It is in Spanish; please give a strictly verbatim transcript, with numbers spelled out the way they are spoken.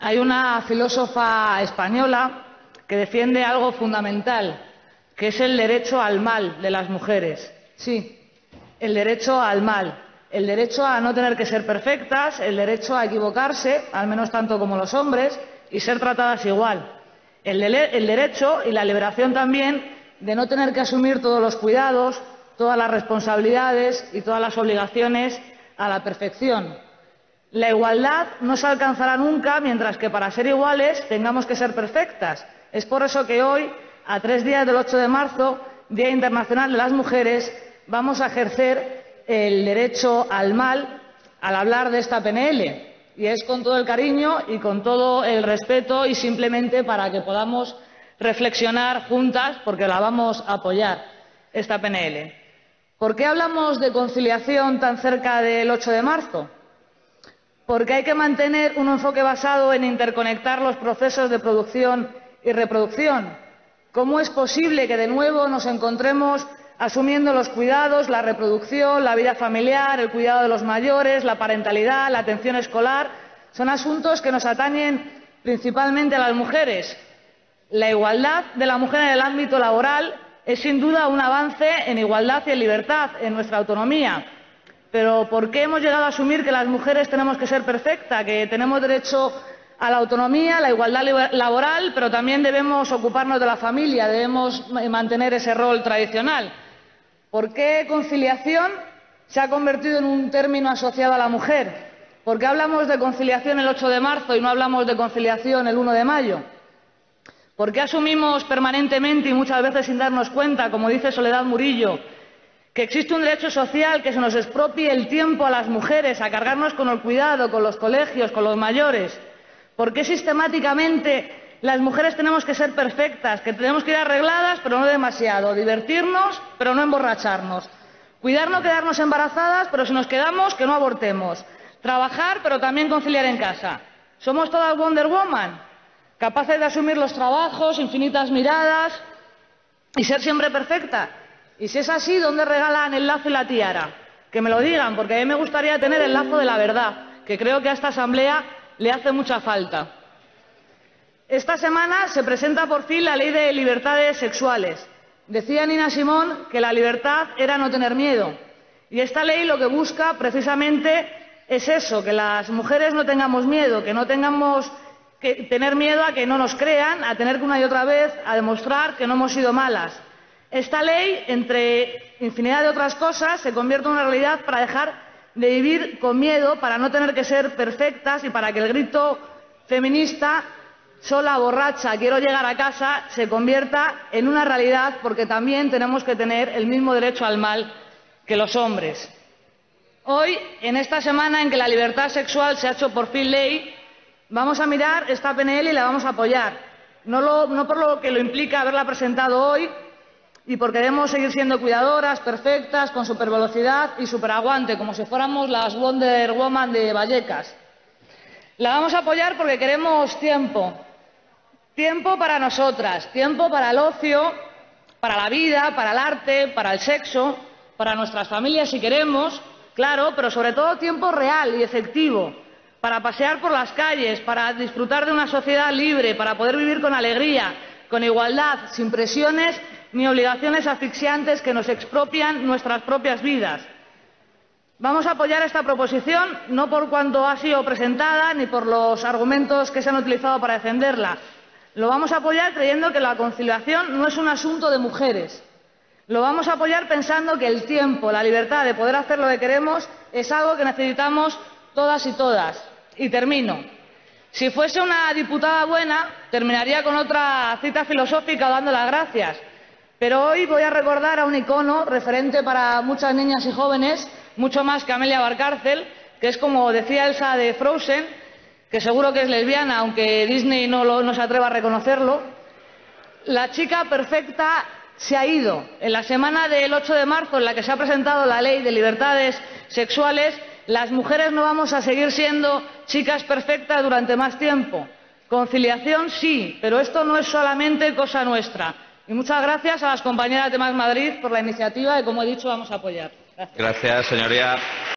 Hay una filósofa española que defiende algo fundamental, que es el derecho al mal de las mujeres. Sí, el derecho al mal, el derecho a no tener que ser perfectas, el derecho a equivocarse, al menos tanto como los hombres, y ser tratadas igual. El, de el derecho y la liberación también de no tener que asumir todos los cuidados, todas las responsabilidades y todas las obligaciones a la perfección. La igualdad no se alcanzará nunca mientras que para ser iguales tengamos que ser perfectas. Es por eso que hoy, a tres días del ocho de marzo, Día Internacional de las Mujeres, vamos a ejercer el derecho al mal al hablar de esta P N L. Y es con todo el cariño y con todo el respeto y simplemente para que podamos reflexionar juntas, porque la vamos a apoyar, esta P N L. ¿Por qué hablamos de conciliación tan cerca del ocho de marzo? Porque hay que mantener un enfoque basado en interconectar los procesos de producción y reproducción. ¿Cómo es posible que de nuevo nos encontremos asumiendo los cuidados, la reproducción, la vida familiar, el cuidado de los mayores, la parentalidad, la atención escolar? Son asuntos que nos atañen principalmente a las mujeres. La igualdad de la mujer en el ámbito laboral es sin duda un avance en igualdad y en libertad, en nuestra autonomía. Pero ¿por qué hemos llegado a asumir que las mujeres tenemos que ser perfectas, que tenemos derecho a la autonomía, a la igualdad laboral, pero también debemos ocuparnos de la familia, debemos mantener ese rol tradicional? ¿Por qué conciliación se ha convertido en un término asociado a la mujer? ¿Por qué hablamos de conciliación el ocho de marzo y no hablamos de conciliación el uno de mayo? ¿Por qué asumimos permanentemente y muchas veces sin darnos cuenta, como dice Soledad Murillo, que existe un derecho social que se nos expropie el tiempo a las mujeres, a cargarnos con el cuidado, con los colegios, con los mayores? ¿Por qué sistemáticamente las mujeres tenemos que ser perfectas, que tenemos que ir arregladas pero no demasiado, divertirnos pero no emborracharnos, cuidar no quedarnos embarazadas pero si nos quedamos que no abortemos, trabajar pero también conciliar en casa? ¿Somos todas Wonder Woman, capaces de asumir los trabajos, infinitas miradas y ser siempre perfectas? Y si es así, ¿dónde regalan el lazo y la tiara? Que me lo digan, porque a mí me gustaría tener el lazo de la verdad, que creo que a esta Asamblea le hace mucha falta. Esta semana se presenta por fin la Ley de Libertades Sexuales. Decía Nina Simón que la libertad era no tener miedo. Y esta ley lo que busca precisamente es eso, que las mujeres no tengamos miedo, que no tengamos que tener miedo a que no nos crean, a tener que una y otra vez a demostrar que no hemos sido malas. Esta ley, entre infinidad de otras cosas, se convierte en una realidad para dejar de vivir con miedo, para no tener que ser perfectas y para que el grito feminista sola, borracha, quiero llegar a casa, se convierta en una realidad, porque también tenemos que tener el mismo derecho al mal que los hombres. Hoy, en esta semana en que la libertad sexual se ha hecho por fin ley, vamos a mirar esta P N L y la vamos a apoyar. No, lo, no por lo que lo implica haberla presentado hoy, y porque queremos seguir siendo cuidadoras, perfectas, con supervelocidad y superaguante, como si fuéramos las Wonder Woman de Vallecas. La vamos a apoyar porque queremos tiempo. Tiempo para nosotras, tiempo para el ocio, para la vida, para el arte, para el sexo, para nuestras familias si queremos, claro, pero sobre todo tiempo real y efectivo, para pasear por las calles, para disfrutar de una sociedad libre, para poder vivir con alegría, con igualdad, sin presiones ni obligaciones asfixiantes que nos expropian nuestras propias vidas. Vamos a apoyar esta proposición no por cuanto ha sido presentada ni por los argumentos que se han utilizado para defenderla. Lo vamos a apoyar creyendo que la conciliación no es un asunto de mujeres. Lo vamos a apoyar pensando que el tiempo, la libertad de poder hacer lo que queremos es algo que necesitamos todas y todas. Y termino. Si fuese una diputada buena, terminaría con otra cita filosófica dando las gracias. Pero hoy voy a recordar a un icono referente para muchas niñas y jóvenes, mucho más que Amelia Valcárcel, que es, como decía Elsa de Frozen, que seguro que es lesbiana, aunque Disney no, lo, no se atreva a reconocerlo. La chica perfecta se ha ido. En la semana del ocho de marzo, en la que se ha presentado la Ley de Libertades Sexuales, las mujeres no vamos a seguir siendo chicas perfectas durante más tiempo. Conciliación sí, pero esto no es solamente cosa nuestra. Y muchas gracias a las compañeras de Más Madrid por la iniciativa y, como he dicho, vamos a apoyar. Gracias, gracias señoría.